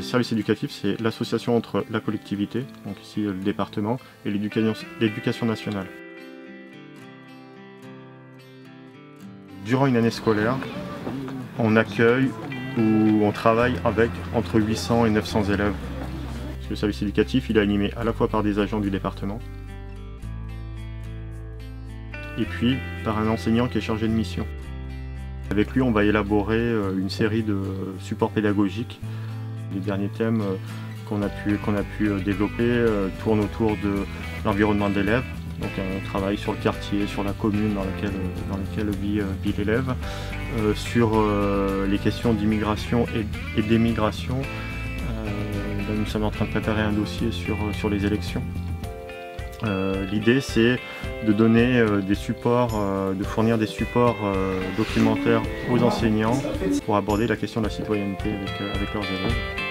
service éducatif, c'est l'association entre la collectivité, donc ici le département, et l'éducation nationale. Durant une année scolaire, on accueille ou on travaille avec entre 800 et 900 élèves. Le service éducatif, il est animé à la fois par des agents du département et puis par un enseignant qui est chargé de mission. Avec lui, on va élaborer une série de supports pédagogiques. Les derniers thèmes qu'on a pu développer tournent autour de l'environnement de l'élève. Donc on travaille sur le quartier, sur la commune dans laquelle vit l'élève, sur les questions d'immigration et d'émigration. Nous sommes en train de préparer un dossier sur les élections. L'idée, c'est de donner des supports, de fournir des supports documentaires aux enseignants pour aborder la question de la citoyenneté avec leurs élèves.